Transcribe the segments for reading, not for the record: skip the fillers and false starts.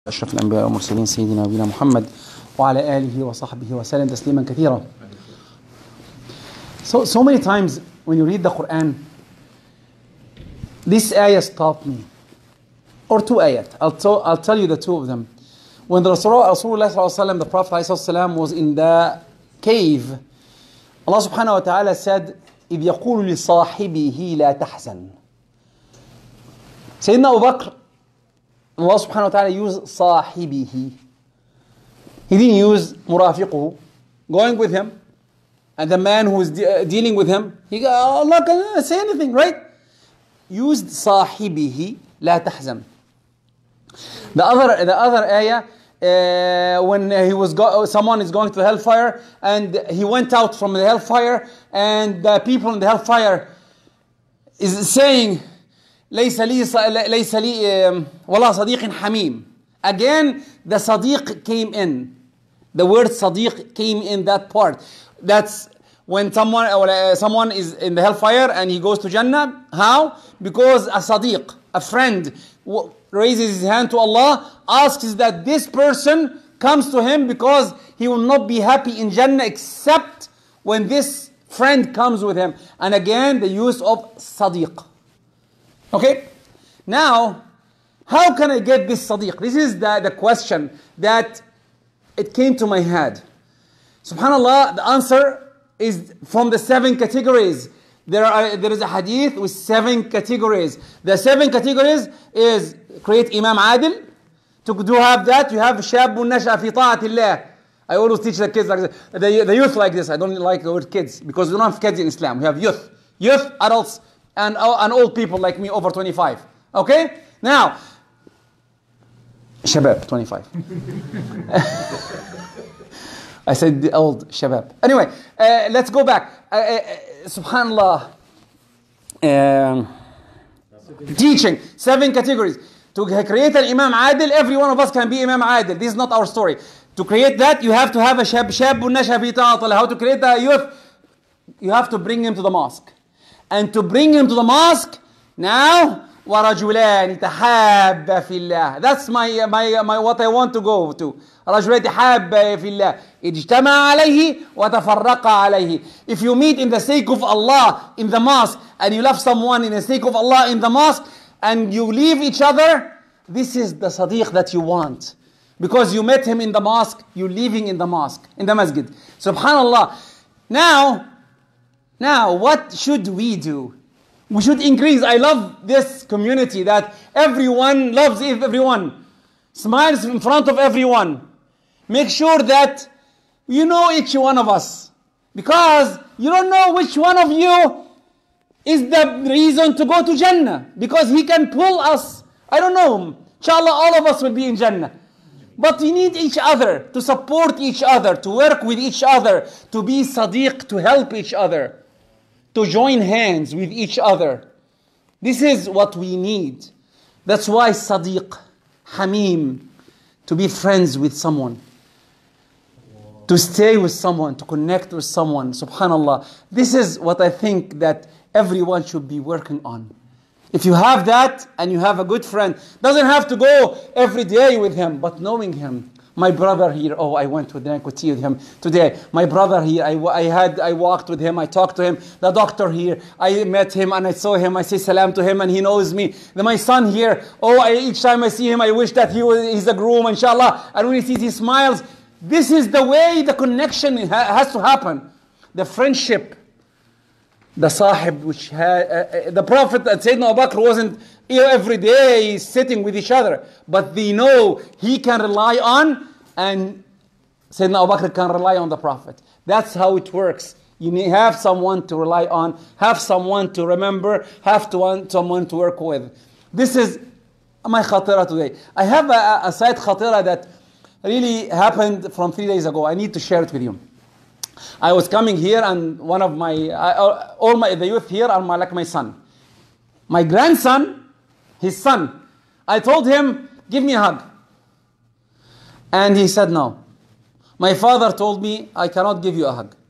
أشرف الأنبياء والمرسلين سيدنا نبينا محمد وعلى آله وصحبه وسلم تسليما كثيرا. So many times when you read the Quran, this ayah stopped me, or two ayat. I'll tell you the two of them. When the Rasulullah, the Prophet was in the cave, Allah subhanahu wa ta'ala said, إِذْ يَقُولُ لِصَاحِبِهِ لَا تَحْزَنْ. Sayyidina Abu Bakr, Allah subhanahu wa ta'ala used صاحبه. He didn't use murafiquhu, going with him. And the man who is dealing with him, Allah can say anything, right? Used صاحبه لا تحزن. The other ayah, when someone is going to hellfire and he went out from the hellfire and the people in the hellfire is saying ليس لي ولا صديق حميم. Again, the صديق came in. The word صديق came in that part. That's when someone is in the hellfire and he goes to Jannah. How? Because a صديق, a friend, raises his hand to Allah, asks that this person comes to him because he will not be happy in Jannah except when this friend comes with him. And again, the use of صديق. Okay? Now, how can I get this صديق? This is the question that it came to my head. SubhanAllah, the answer is from the 7 categories. There is a hadith with 7 categories. The 7 categories is create Imam Adil. To have that, you have شاب نشأ في طاعة الله. I always teach the kids like this. The youth like this. I don't like the word kids because we don't have kids in Islam. We have youth, adults, and old people like me over 25. Okay? Now, shabab, 25. I said the old shabab. Anyway, let's go back. Subhanallah. Teaching, 7 categories. To create an Imam Adil, every one of us can be Imam Adil. This is not our story. To create that, you have to have a shab nasha fi ta'at Allah. How to create a youth? You have to bring him to the mosque. And to bring him to the mosque, now, وَرَجُلَانِ تَحَابَّ فِي اللَّهِ. That's my what I want to go to. رَجُلَانِ تَحَابَّ فِي اللَّهِ اجْتَمَعَ عَلَيْهِ وَتَفَرَّقَ عَلَيْهِ. If you meet in the sake of Allah in the mosque, and you love someone in the sake of Allah in the mosque, and you leave each other, this is the sadiq that you want. Because you met him in the mosque, you're leaving in the mosque, in the masjid. Subhanallah. Now, what should we do? We should increase. I love this community that everyone loves everyone. Smiles in front of everyone. Make sure that you know each one of us. Because you don't know which one of you is the reason to go to Jannah. Because he can pull us. I don't know. Inshallah, all of us will be in Jannah. But we need each other, to support each other, to work with each other, to be sadiq, to help each other, to join hands with each other. This is what we need. That's why sadiq, hamim, to be friends with someone, to stay with someone, to connect with someone. Subhanallah. This is what I think that everyone should be working on. If you have that and you have a good friend, doesn't have to go every day with him, but knowing him. My brother here, I went with tea with him today. My brother here, I walked with him, I talked to him. The doctor here, I met him and I saw him, I say salam to him and he knows me. My son here, each time I see him, I wish that he's a groom, inshallah. And when he sees, he smiles. This is the way the connection has to happen. The friendship. The sahib, which the Prophet and Sayyidina Abu Bakr wasn't every day sitting with each other, but they know he can rely on, and Sayyidina Abu Bakr can rely on the Prophet. That's how it works. You need have someone to rely on, have someone to remember, someone to work with. This is my khatira today. I have a side khatira that really happened from 3 days ago. I need to share it with you. I was coming here and one of the youth here are like my son. My grandson, his son, I told him, give me a hug. And he said no. My father told me, I cannot give you a hug.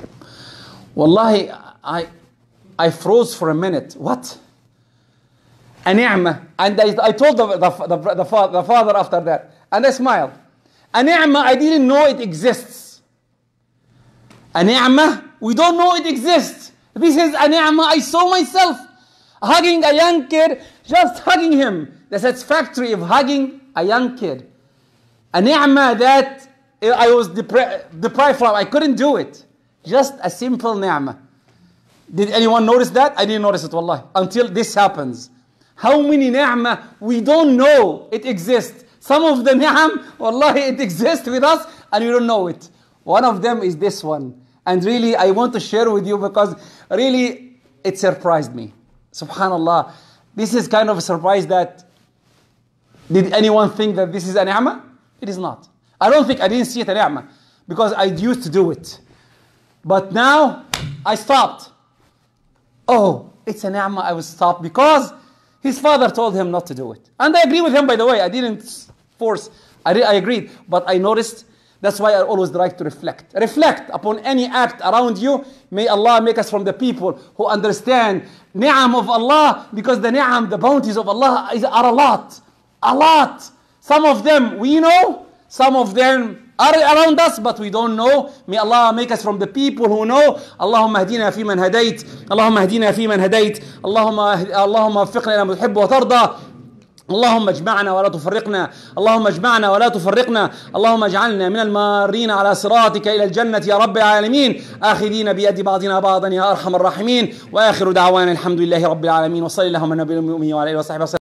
Wallahi, I froze for a minute. What? a ni'mah. And I told the father after that, and I smiled. A ni'mah, I didn't know it exists. A ni'mah, we don't know it exists. This is a ni'mah. I saw myself hugging a young kid, just hugging him. The satisfactory of hugging a young kid. A ni'mah that I was deprived from. I couldn't do it. Just a simple ni'mah. Did anyone notice that? I didn't notice it, wallahi, until this happens. How many ni'mah we don't know it exists. Some of the ni'am, wallahi, it exists with us and we don't know it. One of them is this one. And really, I want to share with you because really, it surprised me. Subhanallah. This is kind of a surprise that, did anyone think that this is a ni'mah? It is not. I didn't see it a ni'mah because I used to do it. But now, I stopped. Oh, it's a ni'mah, I will stop because his father told him not to do it. And I agree with him, by the way. I didn't force. I agreed. But I noticed, that's why I always like to reflect. Reflect upon any act around you. May Allah make us from the people who understand ni'am of Allah, because the ni'am, the bounties of Allah are a lot. A lot. Some of them we know, some of them are around us, but we don't know. May Allah make us from the people who know. Allahumma hdina fi man hadayt. Allahumma hdina fi man hadayt. Allahumma وفقنا لما تحب وترضى. اللهم اجمعنا ولا تفرقنا. اللهم اجمعنا ولا تفرقنا. اللهم اجعلنا من المارين على صراطك إلى الجنة يا رب العالمين. آخذين بيد بعضنا بعضا يا أرحم الراحمين. وآخر دعوانا الحمد لله رب العالمين. وصلى اللهم على نبينا محمد وعلى آله وصحبه وسلم.